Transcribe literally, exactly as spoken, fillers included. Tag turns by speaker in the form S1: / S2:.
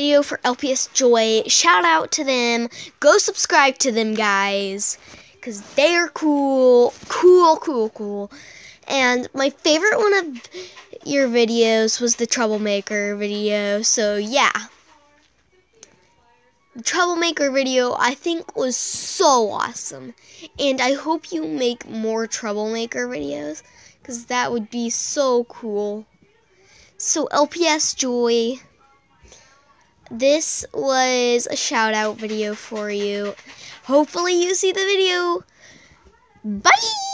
S1: video for L P S Joy. Shout out to them. Go subscribe to them, guys, because they're cool, cool, cool, cool. And my favorite one of your videos was the Troublemaker video. So yeah, the Troublemaker video I think was so awesome, and I hope you make more Troublemaker videos, because that would be so cool. So L P S Joy, this was a shout out video for you. Hopefully you see the video. Bye!